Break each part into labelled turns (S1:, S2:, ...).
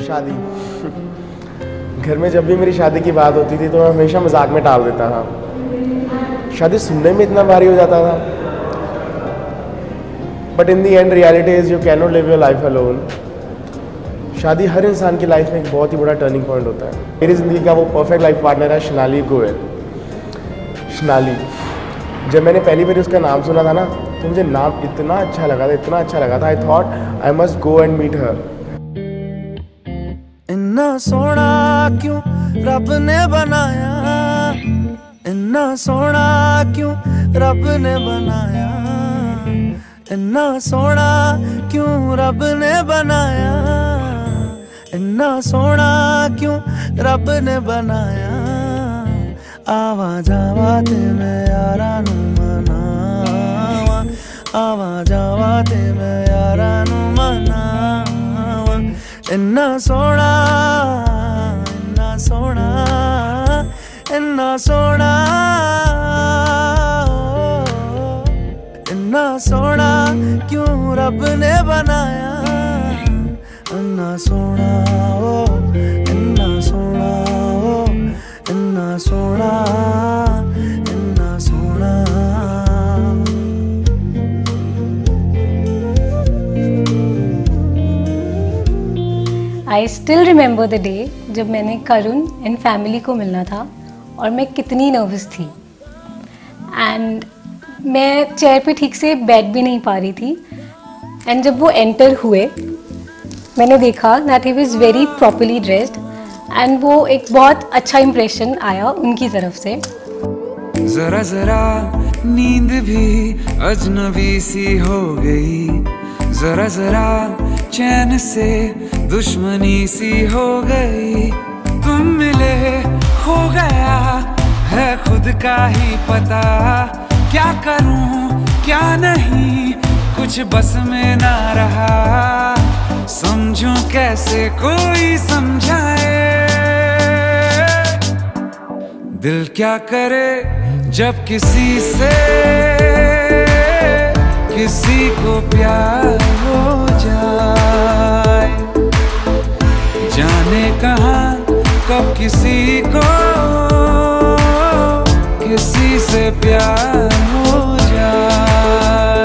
S1: शादी। घर में जब भी मेरी शादी की बात होती थी तो मैं हमेशा मजाक में टाल देता था। शादी सुनने में इतना भारी हो जाता था, but in the end reality is you can not live your life alone. शादी हर इंसान की लाइफ में एक बहुत ही बड़ा टर्निंग पॉइंट होता है। मेरी ज़िंदगी का वो परफेक्ट लाइफ पार्टनर है शनाली गोयल। शनाली, जब मैंने पहली बार उसका नाम सुना था ना तो मुझे नाम इतना अच्छा लगा था, I thought I must go and meet her.
S2: इन्ना सोना क्यों रब ने बनाया, इन्ना सोना क्यों रब ने बनाया, इन्ना सोना क्यों रब ने बनाया, इन्ना सोना क्यों रब ने बनाया। आवा जावा ते मैं यारा नू मनावा, आवा जावा ते मैं यारा नू मनावा। इन्ना सोना, इन्ना सोना, इन्ना सोना, इन्ना सोना क्यों रब ने बनाया। इन्ना सोना ओ, इन्ना सोना ओ, इन्ना सोना, इन्ना सोना।
S3: I still remember the day जब मैंने करुण एंड फैमिली को मिलना था और मैं कितनी नर्वस थी एंड मैं चेयर पे ठीक से बैठ भी नहीं पा रही थी। एंड जब वो एंटर हुए मैंने देखा that he was very properly dressed and वो एक बहुत अच्छा इंप्रेशन आया उनकी तरफ से।
S2: जरा जरा नींद भी अजनबी सी हो गई, जरा जरा चैन से दुश्मनी सी हो गई। तुम मिले हो गया है खुद का ही पता, क्या करूं क्या नहीं कुछ बस में ना रहा। समझूं कैसे कोई समझाए, दिल क्या करे जब किसी से किसी को प्यार हो जाए। जाने कहाँ कब किसी को किसी से प्यार हो जाए।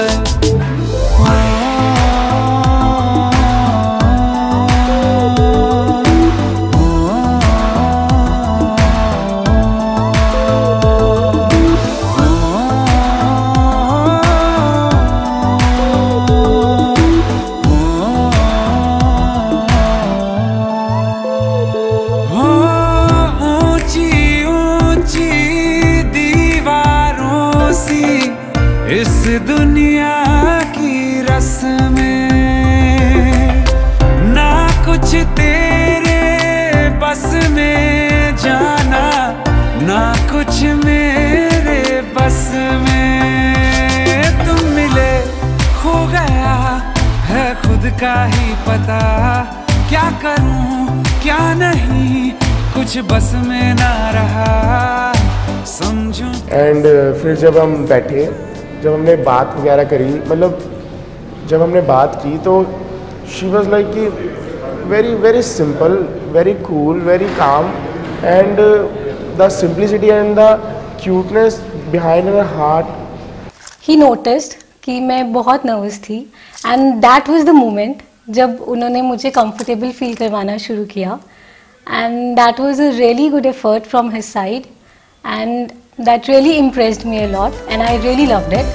S2: इस दुनिया की रस्में ना कुछ तेरे बस में जाना, ना कुछ मेरे बस में। तुम मिले हो गया है खुद का ही पता, क्या करूं क्या नहीं कुछ बस में ना रहा। समझूं।
S1: एंड फिर जब हम बैठे, जब हमने बात वगैरह करी, मतलब जब हमने बात की तो शी वॉज लाइक कि very very simple, very cool, very calm and the simplicity and the cuteness behind her heart.
S3: He noticed कि मैं बहुत नर्वस थी and that was the moment जब उन्होंने मुझे कंफर्टेबल फील करवाना शुरू किया and that was a really good effort from his side and that really impressed me a lot and I really loved it.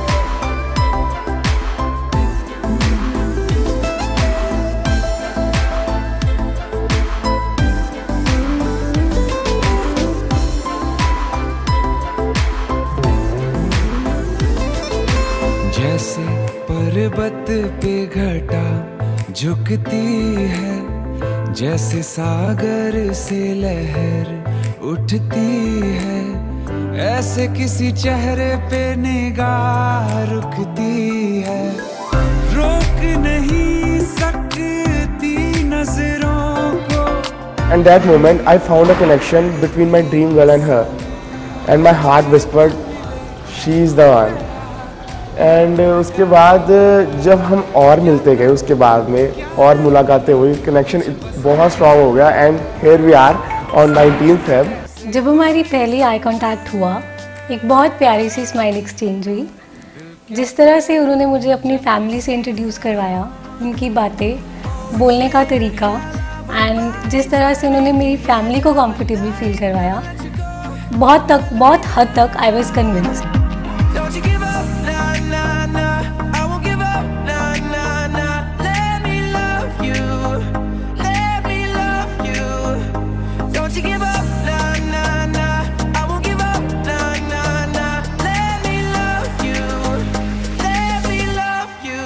S2: जैसे पर्वत पे घटा झुकती है, जैसे सागर से लहर उठती है, ऐसे किसी चेहरे पे निगाह रुकती है। रोक नहीं सकती नजरों को।
S1: And that moment I found a connection between my dream girl and her, and my heart whispered, she is the one. And उसके बाद जब हम और मिलते गए, उसके बाद में और मुलाकातें हुई, कनेक्शन बहुत स्ट्रॉन्ग हो गया and here we are on 19 Feb।
S3: जब हमारी पहली आई कांटेक्ट हुआ, एक बहुत प्यारी सी स्माइल एक्सचेंज हुई। जिस तरह से उन्होंने मुझे अपनी फैमिली से इंट्रोड्यूस करवाया, उनकी बातें, बोलने का तरीका एंड जिस तरह से उन्होंने मेरी फैमिली को कंफर्टेबल फील करवाया, बहुत हद तक I was convinced.
S2: Don't you give up, nah, nah, nah. I won't give up, nah, nah, nah. Let me love you. Let me love you. Don't you give up, nah, nah, nah. I won't give up, nah, nah, nah. Let me love you. Let me love you.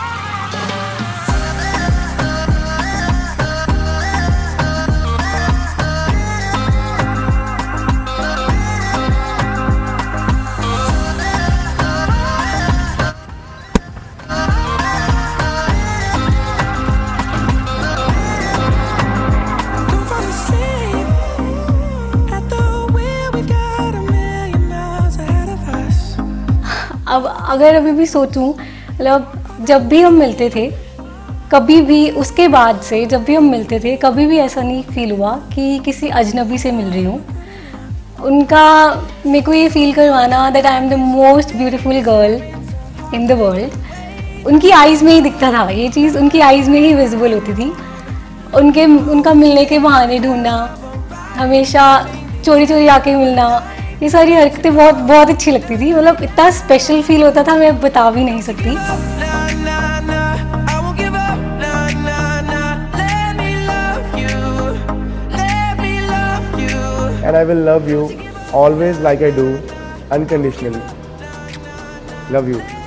S2: Don't fall asleep at the wheel. We got a million miles ahead of us.
S3: अब अगर अभी भी सोचूं, मतलब जब भी हम मिलते थे, कभी भी उसके बाद से जब भी हम मिलते थे, कभी भी ऐसा नहीं फील हुआ कि किसी अजनबी से मिल रही हूँ। उनका मेरे को ये फील करवाना that I am the most beautiful girl in the world, उनकी आइज़ में ही दिखता था। ये चीज़ उनकी आइज़ में ही विजिबल होती थी। उनका मिलने के बहाने ढूंढना, हमेशा चोरी चोरी आके मिलना, ये सारी हरकतें बहुत अच्छी लगती थी। मतलब इतना स्पेशल फील होता था, मैं बता भी नहीं सकती।
S2: Nah, nah, nah. I won't give up, nah, nah, nah. Let me love you. Let me love you.
S1: And I will love you always like I do, unconditionally. Love you.